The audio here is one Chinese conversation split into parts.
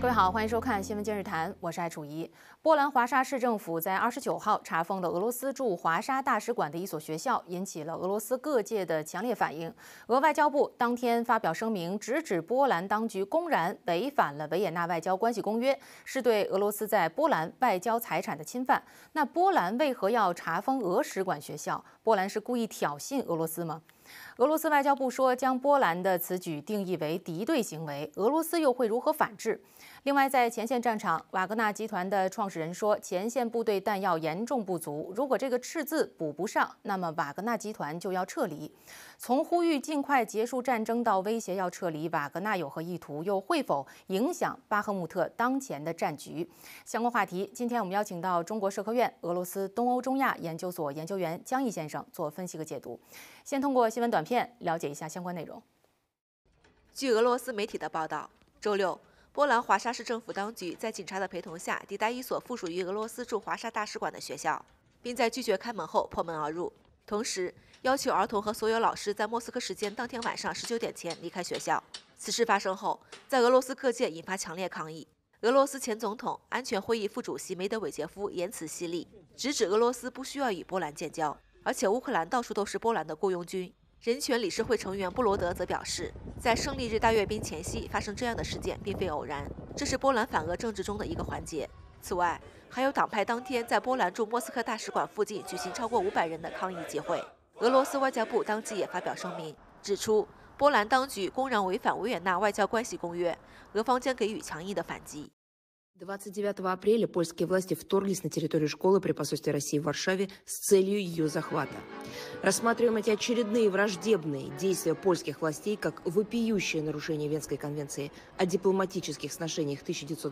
位好，欢迎收看《新闻今日谈》，我是艾楚怡。波兰华沙市政府在29号查封了俄罗斯驻华沙大使馆的一所学校，引起了俄罗斯各界的强烈反应。俄外交部当天发表声明，直指波兰当局公然违反了维也纳外交关系公约，是对俄罗斯在波兰外交财产的侵犯。那波兰为何要查封俄使馆学校？波兰是故意挑衅俄罗斯吗？俄罗斯外交部说，将波兰的此举定义为敌对行为，俄罗斯又会如何反制？另外，在前线战场，瓦格纳集团的创始人说，前线部队弹药严重不足，如果这个赤字补不上，那么瓦格纳集团就要撤离。从呼吁尽快结束战争到威胁要撤离，瓦格纳有何意图，又会否影响巴赫穆特当前的战局？相关话题，今天我们邀请到中国社科院俄罗斯东欧中亚研究所研究员江毅先生做分析和解读。先通过新闻短片了解一下相关内容。 据俄罗斯媒体的报道，周六，波兰华沙市政府当局在警察的陪同下抵达一所附属于俄罗斯驻华沙大使馆的学校，并在拒绝开门后破门而入，同时要求儿童和所有老师在莫斯科时间当天晚上19点前离开学校。此事发生后，在俄罗斯各界引发强烈抗议。俄罗斯前总统、安全会议副主席梅德韦杰夫言辞犀利，直指俄罗斯不需要与波兰建交，而且乌克兰到处都是波兰的雇佣军。人权理事会成员布罗德则表示，在胜利日大阅兵前夕发生这样的事件并非偶然，这是波兰反俄政治中的一个环节。此外，还有党派当天在波兰驻莫斯科大使馆附近举行超过500人的抗议集会。俄罗斯外交部当即也发表声明，指出波兰当局公然违反维也纳外交关系公约，俄方将给予强硬的反击。 29 апреля польские власти вторглись на территорию школы при посольстве России в Варшаве с целью ее захвата. Рассматриваем эти очередные враждебные действия польских властей как вопиющее нарушение Венской конвенции о дипломатических сношениях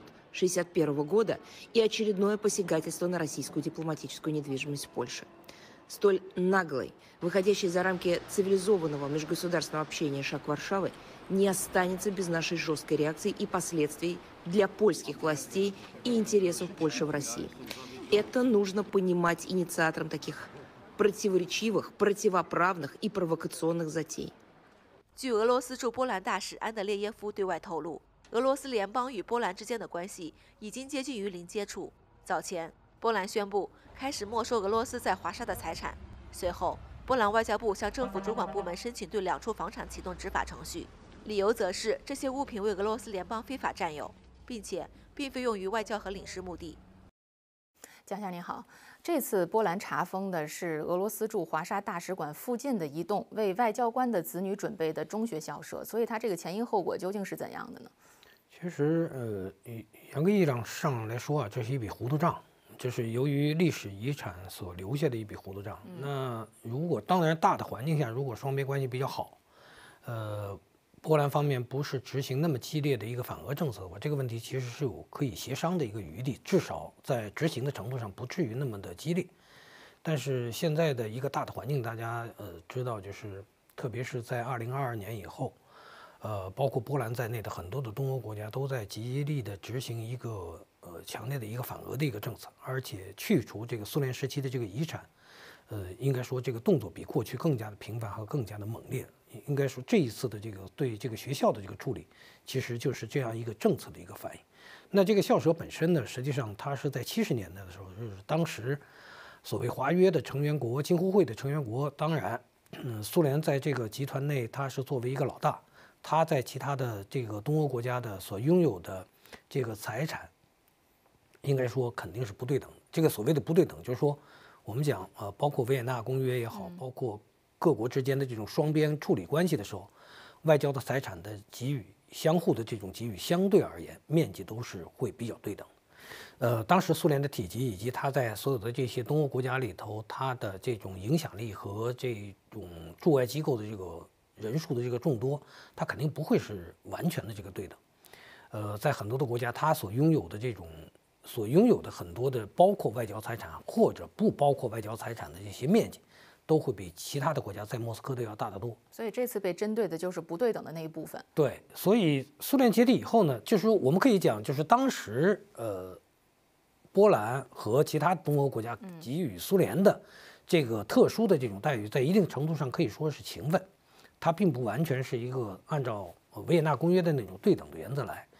1961 года и очередное посягательство на российскую дипломатическую недвижимость в Польше. Столь наглый, выходящий за рамки цивилизованного межгосударственного общения шаг Варшавы не останется без нашей жесткой реакции и последствий для польских властей и интересов Польши в России. Это нужно понимать инициатором таких противоречивых, противоправных и провокационных затей. 据俄罗斯驻波兰大使安德烈耶夫对外透露，俄罗斯联邦与波兰之间的关系已经接近于零接触。早前，波兰宣布开始没收俄罗斯在华沙的财产。随后，波兰外交部向政府主管部门申请对2处房产启动执法程序，理由则是这些物品为俄罗斯联邦非法占有，并且并非用于外交和领事目的。 江先生您好，这次波兰查封的是俄罗斯驻华沙大使馆附近的一栋为外交官的子女准备的中学校舍，所以它这个前因后果究竟是怎样的呢？ 其实，严格意义上来说啊，这是一笔糊涂账。这是由于历史遗产所留下的一笔糊涂账。那如果当然大的环境下，如果双边关系比较好，波兰方面不是执行那么激烈的一个反俄政策的话，这个问题其实是有可以协商的一个余地，至少在执行的程度上不至于那么的激烈。但是现在的一个大的环境，大家知道，就是特别是在2022年以后，包括波兰在内的很多的东欧国家都在极力的执行一个强烈的一个反俄的一个政策，而且去除这个苏联时期的这个遗产，应该说这个动作比过去更加的频繁和更加的猛烈。应该说这一次的这个对这个学校的这个处理，其实就是这样一个政策的一个反应。那这个校舍本身呢，实际上它是在70年代的时候，就是当时所谓华约的成员国、京沪会的成员国，当然，苏联在这个集团内它是作为一个老大，它在其他的这个东欧国家的所拥有的这个财产，应该说肯定是不对等。这个所谓的不对等，就是说我们讲包括维也纳公约也好，包括各国之间的这种双边处理关系的时候，外交的财产的给予，相互的这种给予，相对而言面积都是会比较对等。当时苏联的体积以及它在所有的这些东欧国家里头，它的这种影响力和这种驻外机构的这个人数的这个众多，它肯定不会是完全的这个对等。在很多的国家，它所拥有的很多的包括外交财产或者不包括外交财产的这些面积，都会比其他的国家在莫斯科都要大得多。 所以这次被针对的就是不对等的那一部分。 对，所以苏联解体以后呢，就是我们可以讲，就是当时波兰和其他东欧国家给予苏联的这个特殊的这种待遇，在一定程度上可以说是情分，它并不完全是一个按照维也纳公约的那种对等的原则来。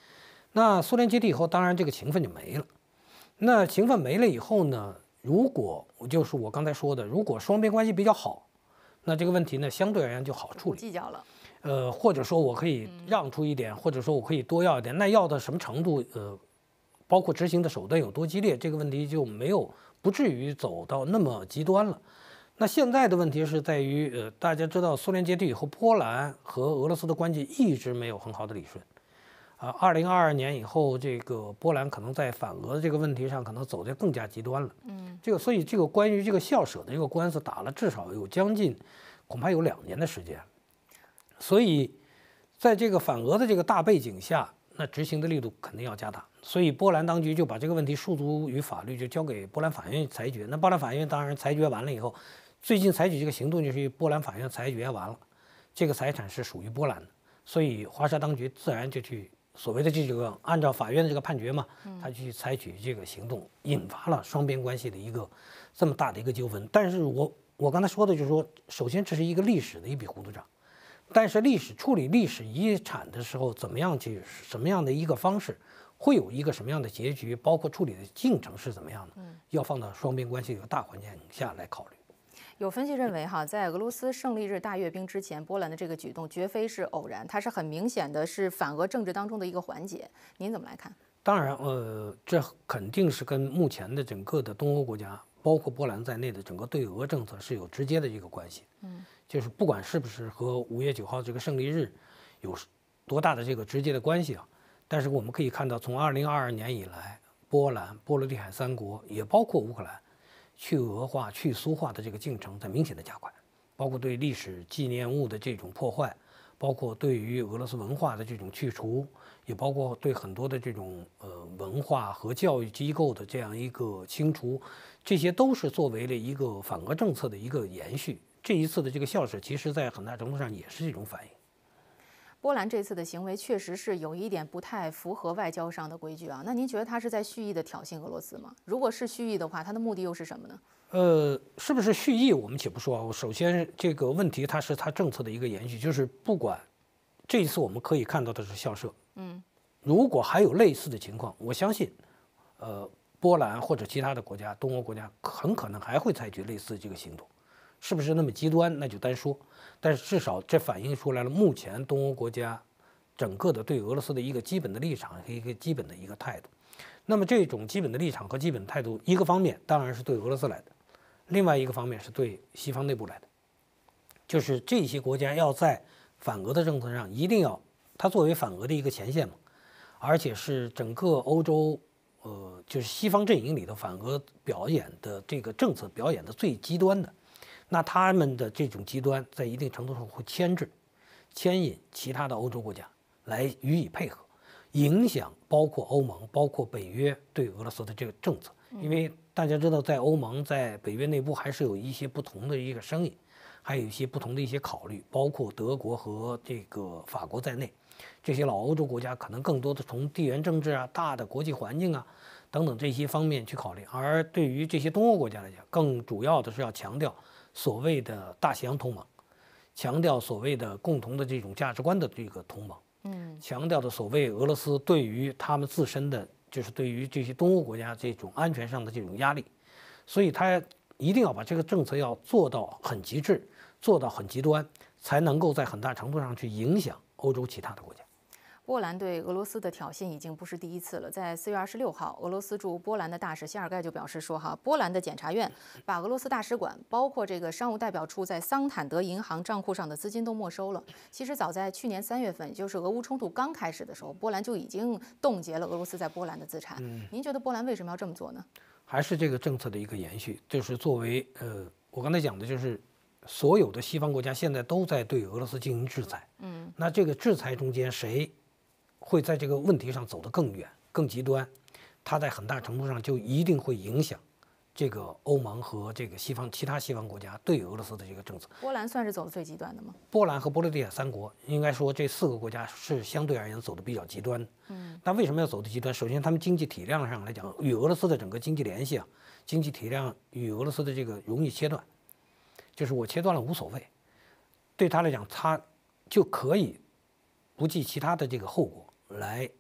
那苏联解体以后，当然这个情分就没了。那情分没了以后呢，如果就是我刚才说的，如果双边关系比较好，那这个问题呢相对而言就好处理。 计较了。 或者说我可以让出一点，或者说我可以多要一点，那要到什么程度？包括执行的手段有多激烈，这个问题就不至于走到那么极端了。那现在的问题是在于，大家知道苏联解体以后，波兰和俄罗斯的关系一直没有很好的理顺。2022年以后，这个波兰可能在反俄这个问题上可能走得更加极端了。所以这个关于这个校舍的这个官司打了至少有恐怕有2年的时间。所以，在这个反俄的这个大背景下，那执行的力度肯定要加大。所以波兰当局就把这个问题诉诸于法律，就交给波兰法院裁决。那波兰法院当然裁决完了以后，最近采取这个行动就是波兰法院裁决完了，这个财产是属于波兰的，所以华沙当局自然就去所谓的这个按照法院的这个判决嘛，他去采取这个行动，引发了双边关系的一个这么大的一个纠纷。但是我刚才说的就是说，首先这是一个历史的一笔糊涂账。但是处理历史遗产的时候，什么样的一个方式，会有一个什么样的结局，包括处理的进程是怎么样的，要放到双边关系的大环境下来考虑。 有分析认为，在俄罗斯胜利日大阅兵之前，波兰的这个举动绝非是偶然，它是很明显的是反俄政治当中的一个环节。您怎么来看？ 当然，这肯定是跟目前的整个的东欧国家，包括波兰在内的整个对俄政策是有直接的一个关系。就是不管是不是和5月9号这个胜利日有多大的这个直接的关系啊，但是我们可以看到，从2022年以来，波兰、波罗的海3国，也包括乌克兰，去俄化、去苏化的这个进程在明显的加快，包括对历史纪念物的这种破坏，包括对于俄罗斯文化的这种去除，也包括对很多的这种文化和教育机构的这样一个清除，这些都是作为了一个反俄政策的一个延续。这一次的这个校舍，其实在很大程度上也是这种反应。 波兰这次的行为确实是有一点不太符合外交上的规矩啊。那您觉得他是在蓄意的挑衅俄罗斯吗？如果是蓄意的话，他的目的又是什么呢？ 是不是蓄意，我们且不说啊。首先，这个问题它是他政策的一个延续，就是不管这一次我们可以看到的是校舍，如果还有类似的情况，我相信，波兰或者其他的国家，东欧国家很可能还会采取类似的这个行动。是不是那么极端，那就单说。但是至少这反映出来了，目前东欧国家整个的对俄罗斯的一个基本的立场和一个基本的一个态度。那么这种基本的立场和基本态度，一个方面当然是对俄罗斯来的，另外一个方面是对西方内部来的。就是这些国家要在反俄的政策上一定要，它作为反俄的一个前线嘛，而且是整个欧洲就是西方阵营里头反俄表演的这个政策表演的最极端的。那他们的这种极端，在一定程度上会牵引其他的欧洲国家来予以配合，影响包括欧盟、包括北约对俄罗斯的这个政策。因为大家知道，在欧盟、在北约内部还是有一些不同的一个声音，还有一些不同的一些考虑，包括德国和这个法国在内，这些老欧洲国家可能更多的从地缘政治啊、大的国际环境啊等等这些方面去考虑。而对于这些东欧国家来讲，更主要的是要强调所谓的大西洋同盟，强调所谓的共同的这种价值观的这个同盟，强调的所谓俄罗斯对于他们自身的，就是对于这些东欧国家这种安全上的这种压力，所以他一定要把这个政策要做到很极致，做到很极端，才能够在很大程度上去影响欧洲其他的国家。 波兰对俄罗斯的挑衅已经不是第一次了。在4月26号，俄罗斯驻波兰的大使谢尔盖就表示说，波兰的检察院把俄罗斯大使馆，包括这个商务代表处在桑坦德银行账户上的资金都没收了。其实早在去年3月份，也就是俄乌冲突刚开始的时候，波兰就已经冻结了俄罗斯在波兰的资产。您觉得波兰为什么要这么做呢？ 还是这个政策的一个延续，就是作为我刚才讲的就是所有的西方国家现在都在对俄罗斯进行制裁。那这个制裁中间谁会在这个问题上走得更远、更极端，它在很大程度上就一定会影响这个欧盟和这个其他西方国家对俄罗斯的这个政策。 波兰算是走得最极端的吗？ 波兰和波罗的海3国，应该说这4个国家是相对而言走得比较极端的。那为什么要走得极端？首先，他们经济体量上来讲，与俄罗斯的整个经济联系经济体量与俄罗斯的这个容易切断，就是我切断了无所谓，对他来讲，他就可以不计其他的这个后果来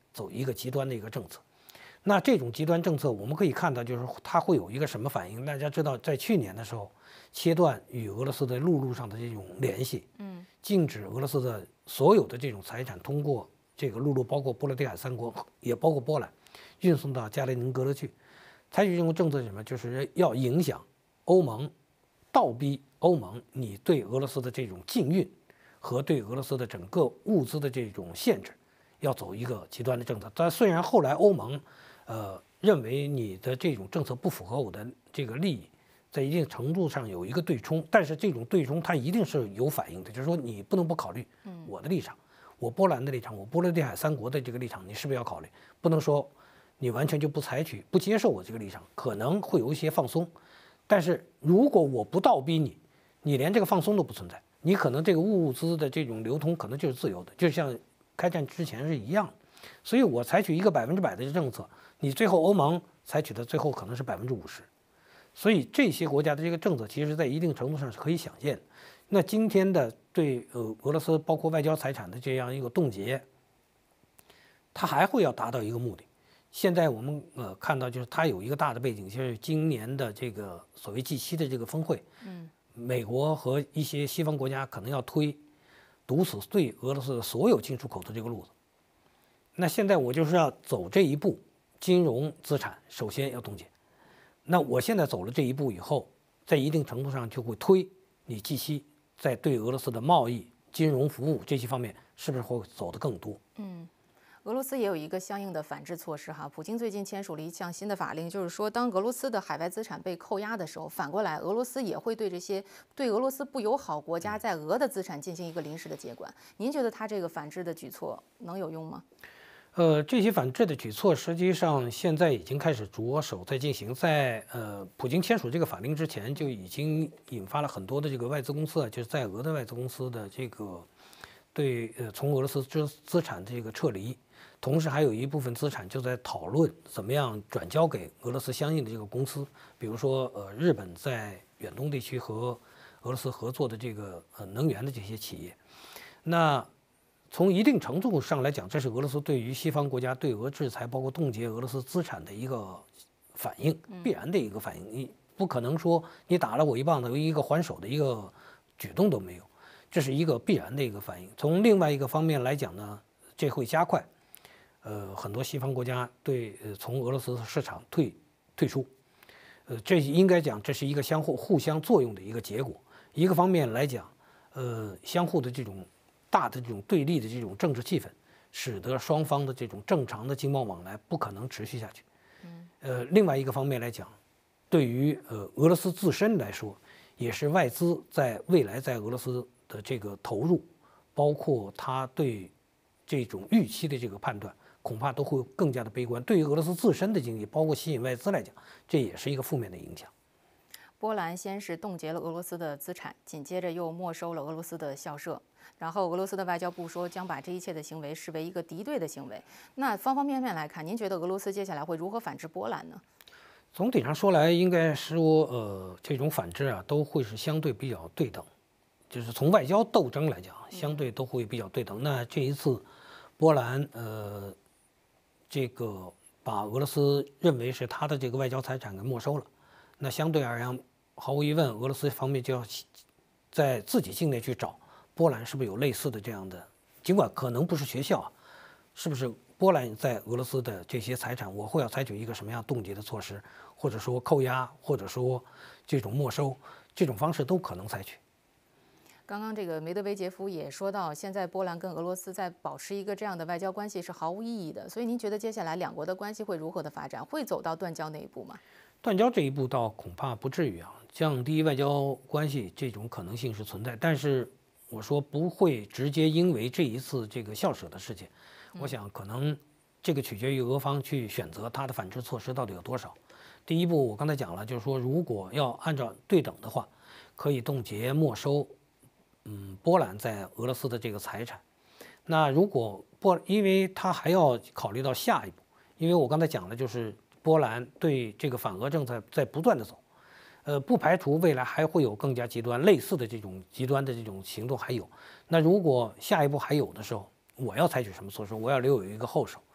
走一个极端的一个政策。那这种极端政策，我们可以看到，就是它会有一个什么反应？大家知道，在去年的时候，切断与俄罗斯的陆路上的这种联系，禁止俄罗斯的所有的这种财产通过这个陆路，包括波罗的海三国，也包括波兰，运送到加里宁格勒去。采取这种政策是什么？就是要影响欧盟，倒逼欧盟你对俄罗斯的这种禁运和对俄罗斯的整个物资的这种限制，要走一个极端的政策。但虽然后来欧盟认为你的这种政策不符合我的这个利益，在一定程度上有一个对冲，但是这种对冲它一定是有反应的，就是说你不能不考虑我的立场，我波兰的立场，我波罗的海三国的这个立场，你是不是要考虑？不能说你完全就不采取、不接受我这个立场，可能会有一些放松，但是如果我不倒逼你，你连这个放松都不存在，你可能这个物资的这种流通可能就是自由的，就像开战之前是一样的。所以我采取一个100%的政策，你最后欧盟采取的最后可能是50%。所以这些国家的这个政策，其实在一定程度上是可以想见的。那今天的对俄罗斯包括外交财产的这样一个冻结，它还会要达到一个目的。现在我们看到，就是它有一个大的背景，就是今年的这个所谓G7的这个峰会，美国和一些西方国家可能要推堵死对俄罗斯的所有进出口的这个路子。那现在我就是要走这一步，金融资产首先要冻结。那我现在走了这一步以后，在一定程度上就会推你G7在对俄罗斯的贸易、金融服务这些方面是不是会走得更多？ 俄罗斯也有一个相应的反制措施哈。普京最近签署了一项新的法令，就是说，当俄罗斯的海外资产被扣押的时候，反过来俄罗斯也会对这些对俄罗斯不友好国家在俄的资产进行一个临时的接管。您觉得他这个反制的举措能有用吗？ 这些反制的举措实际上现在已经开始着手在进行。在普京签署这个法令之前，就已经引发了很多的这个外资公司啊，就是在俄的外资公司的这个对从俄罗斯资产这个撤离，同时还有一部分资产就在讨论怎么样转交给俄罗斯相应的这个公司，比如说日本在远东地区和俄罗斯合作的这个能源的这些企业。那从一定程度上来讲，这是俄罗斯对于西方国家对俄制裁，包括冻结俄罗斯资产的一个反应，必然的一个反应。你不可能说你打了我一棒子，一个还手的一个举动都没有，这是一个必然的一个反应。从另外一个方面来讲呢，这会加快很多西方国家对从俄罗斯市场退出。这应该讲这是一个互相作用的一个结果。一个方面来讲，相互的这种大的这种对立的这种政治气氛，使得双方的这种正常的经贸往来不可能持续下去。另外一个方面来讲，对于俄罗斯自身来说，也是外资在未来在俄罗斯的这个投入，包括他对这种预期的这个判断，恐怕都会更加的悲观。对于俄罗斯自身的经济，包括吸引外资来讲，这也是一个负面的影响。 波兰先是冻结了俄罗斯的资产，紧接着又没收了俄罗斯的校舍，然后俄罗斯的外交部说将把这一切的行为视为一个敌对的行为。那方方面面来看，您觉得俄罗斯接下来会如何反制波兰呢？ 总体上说来，应该说这种反制啊都会是相对比较对等，就是从外交斗争来讲，相对都会比较对等。那这一次波兰这个把俄罗斯认为是他的这个外交财产给没收了，那相对而言，毫无疑问，俄罗斯方面就要在自己境内去找波兰是不是有类似的这样的，尽管可能不是学校啊，是不是波兰在俄罗斯的这些财产，我会要采取一个什么样冻结的措施，或者说扣押，或者说这种没收，这种方式都可能采取。 刚刚这个梅德韦杰夫也说到，现在波兰跟俄罗斯在保持一个这样的外交关系是毫无意义的，所以您觉得接下来两国的关系会如何的发展？会走到断交那一步吗？ 断交这一步倒恐怕不至于啊，降低外交关系这种可能性是存在，但是我说不会直接因为这一次这个校舍的事情，我想可能这个取决于俄方去选择它的反制措施到底有多少。第一步我刚才讲了，就是说如果要按照对等的话，可以冻结没收波兰在俄罗斯的这个财产。那如果因为它还要考虑到下一步，因为我刚才讲的就是波兰对这个反俄政策在不断的走，不排除未来还会有更加极端类似的这种极端的这种行动还有。那如果下一步还有的时候，我要采取什么措施？我要留有一个后手。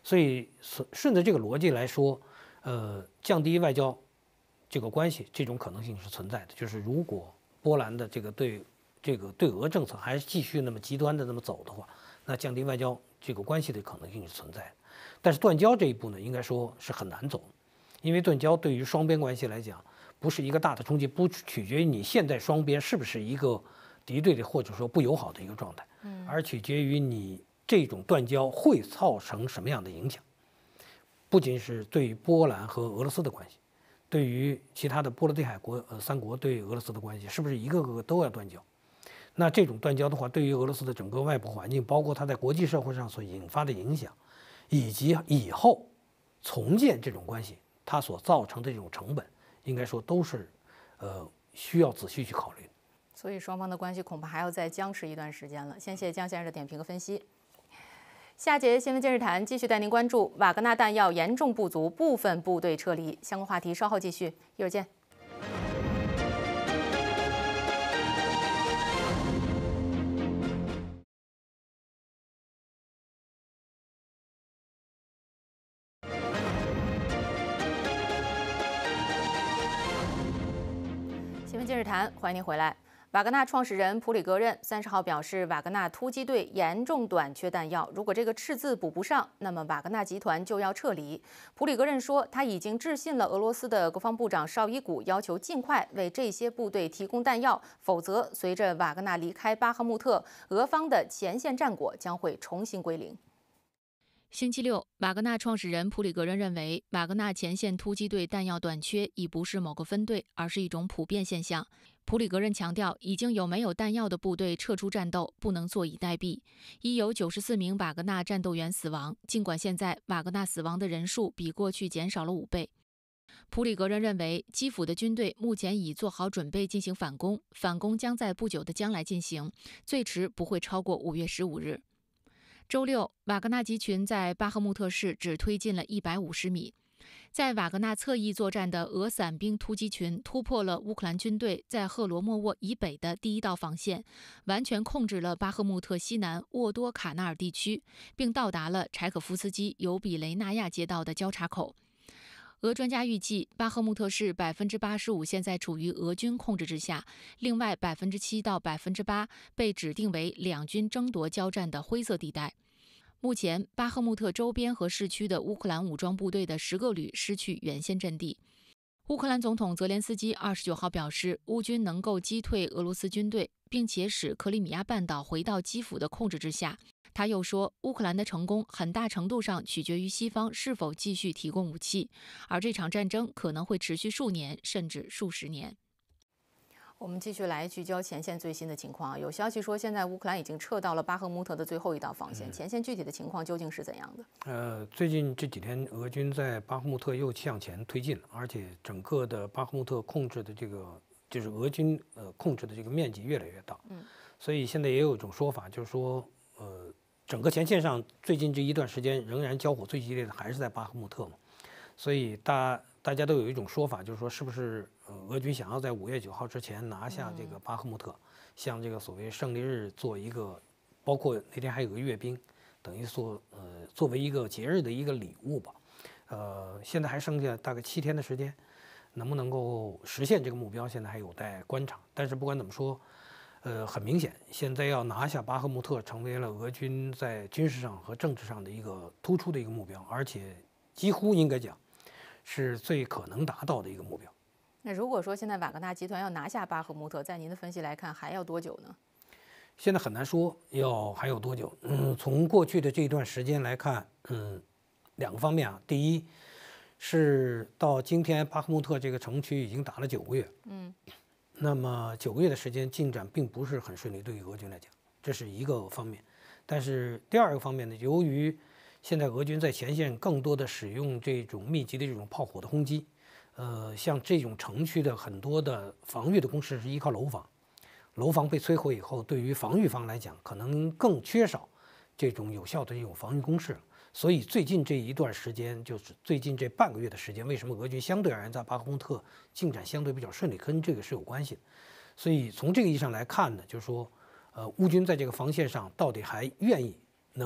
所以顺着这个逻辑来说，降低外交这个关系，这种可能性是存在的。就是如果波兰的这个对俄政策还是继续那么极端的那么走的话，那降低外交这个关系的可能性是存在的。但是断交这一步呢，应该说是很难走，因为断交对于双边关系来讲，不是一个大的冲击，不取决于你现在双边是不是一个敌对的或者说不友好的一个状态，而取决于你这种断交会造成什么样的影响。不仅是对于波兰和俄罗斯的关系，对于其他的波罗的海三国对俄罗斯的关系，是不是一个个都要断交？那这种断交的话，对于俄罗斯的整个外部环境，包括它在国际社会上所引发的影响，以及以后重建这种关系，它所造成的这种成本，应该说都是需要仔细去考虑的。 所以双方的关系恐怕还要再僵持一段时间了。先谢江先生的点评和分析。下节新闻今日谈继续带您关注瓦格纳弹药严重不足，部分部队撤离，相关话题稍后继续，一会儿见。新闻今日谈，欢迎您回来。瓦格纳创始人普里格任30号表示，瓦格纳突击队严重短缺弹药，如果这个赤字补不上，那么瓦格纳集团就要撤离。普里格任说，他已经致信了俄罗斯的国防部长绍伊古，要求尽快为这些部队提供弹药，否则随着瓦格纳离开巴赫穆特，俄方的前线战果将会重新归零。星期六，瓦格纳创始人普里格任认为，瓦格纳前线突击队弹药短缺已不是某个分队，而是一种普遍现象。普里格任强调，已经有没有弹药的部队撤出战斗，不能坐以待毙。已有94名瓦格纳战斗员死亡，尽管现在瓦格纳死亡的人数比过去减少了5倍。普里格任认为，基辅的军队目前已做好准备进行反攻，反攻将在不久的将来进行，最迟不会超过5月15日。周六，瓦格纳集群在巴赫穆特市只推进了150米。在瓦格纳侧翼作战的俄伞兵突击群突破了乌克兰军队在赫罗莫沃以北的第一道防线，完全控制了巴赫穆特西南沃多卡纳尔地区，并到达了柴可夫斯基尤比雷纳亚街道的交叉口。俄专家预计，巴赫穆特市85%现在处于俄军控制之下，另外7%到8%被指定为两军争夺交战的灰色地带。目前，巴赫穆特周边和市区的乌克兰武装部队的10个旅失去原先阵地。乌克兰总统泽连斯基29号表示，乌军能够击退俄罗斯军队，并且使克里米亚半岛回到基辅的控制之下。他又说，乌克兰的成功很大程度上取决于西方是否继续提供武器，而这场战争可能会持续数年甚至数十年。我们继续来聚焦前线最新的情况。有消息说，现在乌克兰已经撤到了巴赫穆特的最后一道防线，前线具体的情况究竟是怎样的？ 最近这几天，俄军在巴赫穆特又向前推进了，而且整个的巴赫穆特控制的这个就是俄军控制的这个面积越来越大。所以现在也有一种说法，就是说整个前线上最近这一段时间仍然交火最激烈的还是在巴赫穆特嘛。所以大家都有一种说法，就是说是不是俄军想要在5月9号之前拿下这个巴赫穆特，向这个所谓胜利日做一个，包括那天还有个阅兵，等于说作为一个节日的一个礼物吧。现在还剩下大概7天的时间，能不能够实现这个目标，现在还有待观察。但是不管怎么说，很明显，现在要拿下巴赫穆特成为了俄军在军事上和政治上的一个突出的一个目标，而且几乎应该讲是最可能达到的一个目标。 那如果说现在瓦格纳集团要拿下巴赫穆特，在您的分析来看，还要多久呢？ 现在很难说还有多久。从过去的这一段时间来看，两个方面啊。第一是到今天巴赫穆特这个城区已经打了9个月，那么9个月的时间进展并不是很顺利，对于俄军来讲，这是一个方面。但是第二个方面呢，由于现在俄军在前线更多的使用这种密集的这种炮火的轰击，像这种城区的很多的防御的工事是依靠楼房，楼房被摧毁以后，对于防御方来讲，可能更缺少这种有效的这种防御工事。所以最近这一段时间，就是最近这半个月的时间，为什么俄军相对而言在巴赫穆特进展相对比较顺利，跟这个是有关系的。所以从这个意义上来看呢，就是说，乌军在这个防线上到底还愿意能够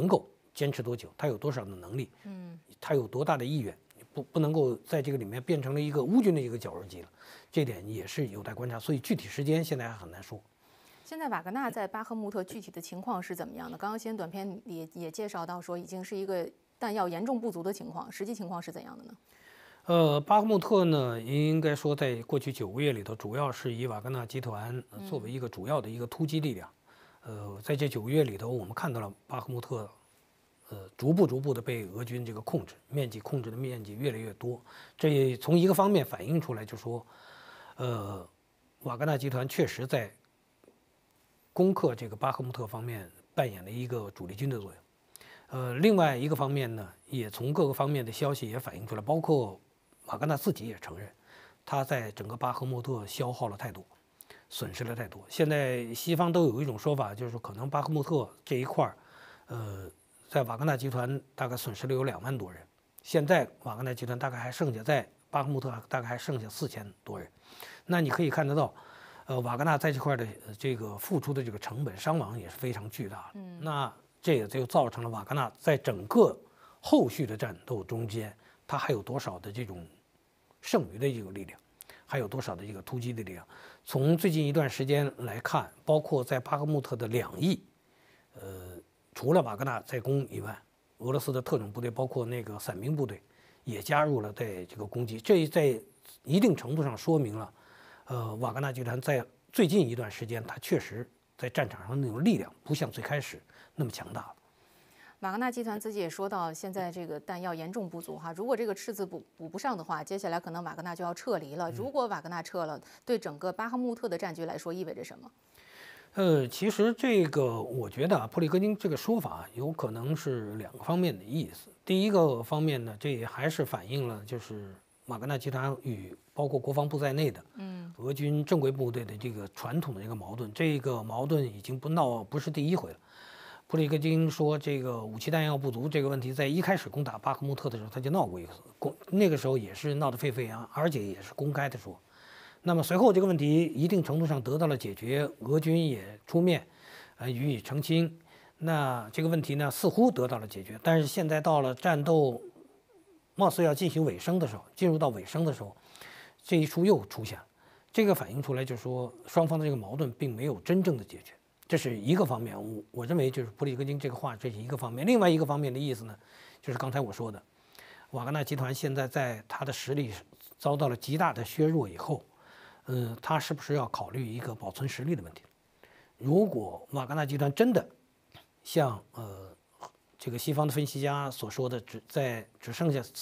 坚持多久，他有多少的能力，他有多大的意愿，不能够在这个里面变成了一个乌军的一个绞肉机了，这点也是有待观察。所以具体时间现在还很难说。 现在瓦格纳在巴赫穆特具体的情况是怎么样的？刚刚新闻短片也介绍到说，已经是一个弹药严重不足的情况，实际情况是怎样的呢？ 巴赫穆特呢，应该说在过去9个月里头，主要是以瓦格纳集团作为一个主要的一个突击力量。在这9个月里头，我们看到了巴赫穆特，逐步的被俄军这个控制的面积越来越多。这也从一个方面反映出来，就说，瓦格纳集团确实在攻克这个巴赫穆特方面扮演了一个主力军的作用。另外一个方面呢，也从各个方面的消息也反映出来，包括瓦格纳自己也承认，他在整个巴赫穆特消耗了太多，损失了太多。现在西方都有一种说法，就是可能巴赫穆特这一块在瓦格纳集团大概损失了有2万多人，现在瓦格纳集团大概还剩下在巴赫穆特大概还剩下4000多人。那你可以看得到，瓦格纳在这块的这个付出的这个成本伤亡也是非常巨大的。那这也就造成了瓦格纳在整个后续的战斗中间，它还有多少的这种剩余的一个力量，还有多少的一个突击的力量。从最近一段时间来看，包括在巴赫穆特的2翼，除了瓦格纳在攻以外，俄罗斯的特种部队，包括那个伞兵部队，也加入了在这个攻击。这在一定程度上说明了，瓦格纳集团在最近一段时间，它确实在战场上那种力量不像最开始那么强大了。 瓦格纳集团自己也说到，现在这个弹药严重不足哈，如果这个赤字补不上的话，接下来可能瓦格纳就要撤离了。如果瓦格纳撤了，对整个巴赫穆特的战局来说意味着什么？ 其实这个我觉得普里戈金这个说法有可能是2个方面的意思。第一个方面呢，这也还是反映了就是瓦格纳集团与包括国防部在内的俄军正规部队的这个传统的一个矛盾。这个矛盾已经不是第一回了。普里戈金说，这个武器弹药不足这个问题，在一开始攻打巴赫穆特的时候，他就闹过一次，那个时候也是闹得沸沸扬扬，而且也是公开的说。那么随后这个问题一定程度上得到了解决，俄军也出面予以澄清。那这个问题呢，似乎得到了解决。但是现在到了战斗貌似要进入到尾声的时候，这一出又出现了。这个反映出来就是说，双方的这个矛盾并没有真正的解决。这是一个方面，我认为就是普里戈金这个话，这是一个方面。另外一个方面的意思呢，就是刚才我说的，瓦格纳集团现在在他的实力遭到了极大的削弱以后，他是不是要考虑一个保存实力的问题？如果瓦格纳集团真的像这个西方的分析家所说的，只剩下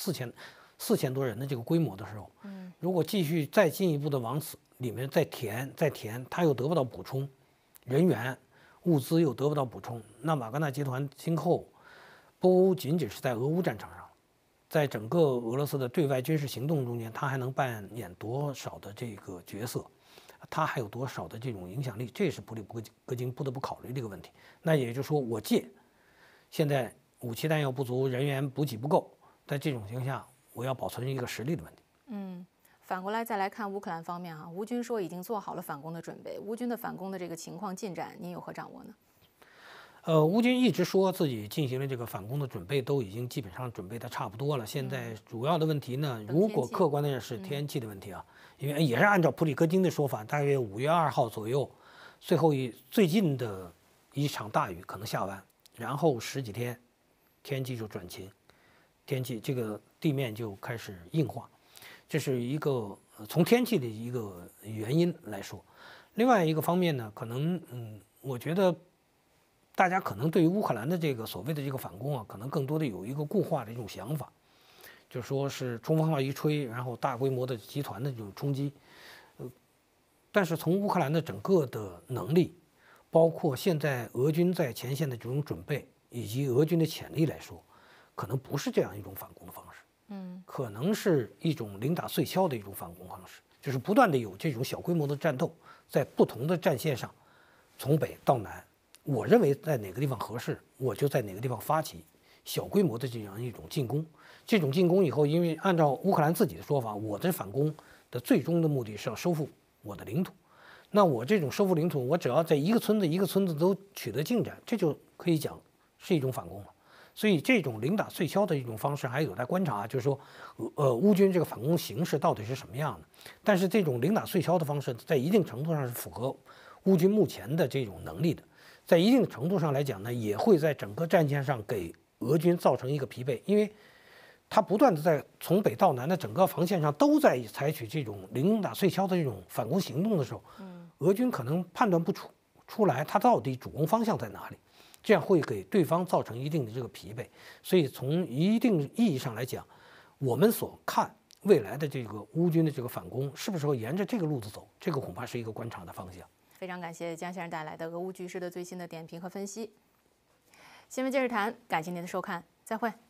4000多人的这个规模的时候，如果继续再进一步的往此里面再填，他又得不到补充。人员、物资又得不到补充，那瓦格纳集团今后不仅仅是在俄乌战场上，在整个俄罗斯的对外军事行动中间，他还能扮演多少的这个角色？他还有多少的这种影响力？这是普里戈金不得不考虑的一个问题。那也就是说，我借现在武器弹药不足，人员补给不够，在这种情况下，我要保存一个实力的问题。 反过来再来看乌克兰方面啊，乌军说已经做好了反攻的准备。乌军的反攻的这个情况进展，您有何掌握呢？ 乌军一直说自己进行了这个反攻的准备，都已经基本上准备的差不多了。现在主要的问题呢，如果客观的是天气的问题啊，因为也是按照普里戈金的说法，大约5月2号左右，最近的一场大雨可能下完，然后10几天天气就转晴，这个地面就开始硬化。这是一个从天气的一个原因来说。另外一个方面呢，可能我觉得大家可能对于乌克兰的这个所谓的这个反攻啊，可能更多的有一个固化的一种想法，就说是冲锋号一吹，然后大规模的集团的这种冲击。但是从乌克兰的整个的能力，包括现在俄军在前线的这种准备，以及俄军的潜力来说，可能不是这样一种反攻的方式。可能是一种零打碎敲的一种反攻方式，就是不断的有这种小规模的战斗，在不同的战线上，从北到南，我认为在哪个地方合适，我就在哪个地方发起小规模的这样一种进攻。这种进攻以后，因为按照乌克兰自己的说法，我的反攻的最终的目的是要收复我的领土。那我这种收复领土，我只要在一个村子一个村子都取得进展，这就可以讲是一种反攻了。 所以这种零打碎敲的一种方式还有待观察，就是说，乌军这个反攻形势到底是什么样的？但是这种零打碎敲的方式，在一定程度上是符合乌军目前的这种能力的，在一定程度上来讲呢，也会在整个战线上给俄军造成一个疲惫，因为他不断的在从北到南的整个防线上都在采取这种零打碎敲的这种反攻行动的时候，俄军可能判断不出来他到底主攻方向在哪里，这样会给对方造成一定的这个疲惫。所以从一定意义上来讲，我们所看未来的这个乌军的这个反攻是不是会沿着这个路子走，这个恐怕是一个观察的方向。 非常感谢江先生带来的俄乌局势的最新的点评和分析。新闻今日谈，感谢您的收看，再会。